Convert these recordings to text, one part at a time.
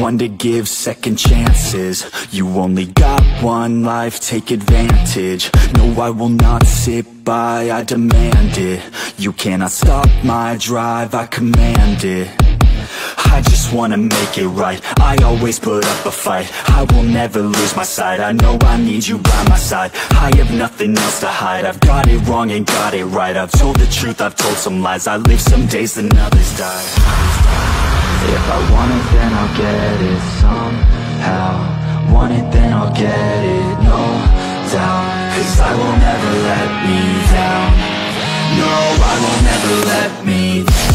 one to give second chances. You only got one life, take advantage. No, I will not sit by, I demand it. You cannot stop my drive, I command it. I just wanna make it right, I always put up a fight. I will never lose my sight, I know I need you by my side. I have nothing else to hide, I've got it wrong and got it right. I've told the truth, I've told some lies. I live some days, then others die. If I want it, then I'll get it somehow. Want it, then I'll get it, no doubt. Cause I will never let me down. No, I will never let me down.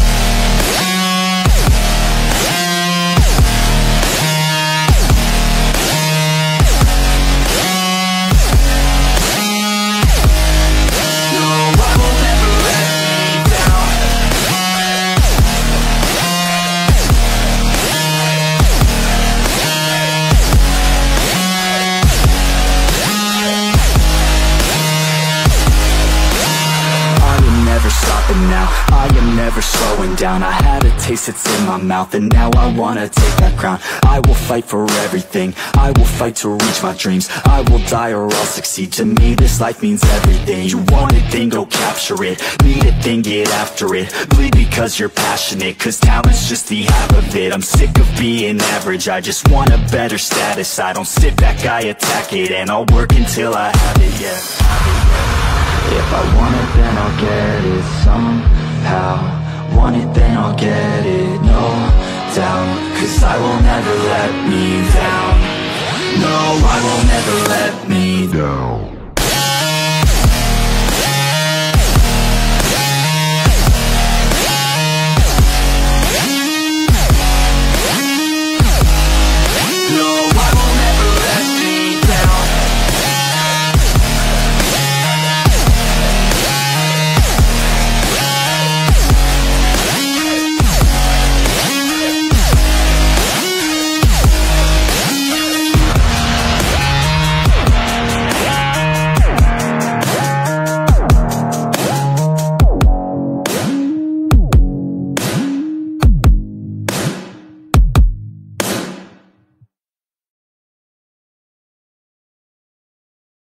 Now I am never slowing down. I had a taste, it's in my mouth, and now I wanna take that crown. I will fight for everything, I will fight to reach my dreams. I will die or I'll succeed, to me this life means everything. You want it, then go capture it. Need it, then get after it. Bleed because you're passionate, cause talent's just the half of it. I'm sick of being average, I just want a better status. I don't sit back, I attack it, and I'll work until I have it, yeah. If I want it, then I'll get it somehow. Want it, then I'll get it, no doubt. Cause I will never let me down. No, I will never let me down.